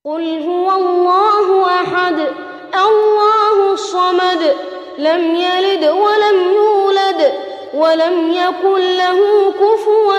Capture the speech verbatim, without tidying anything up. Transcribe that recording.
قل هو الله أحد الله الصمد لم يلد ولم يولد ولم يكن له كفوا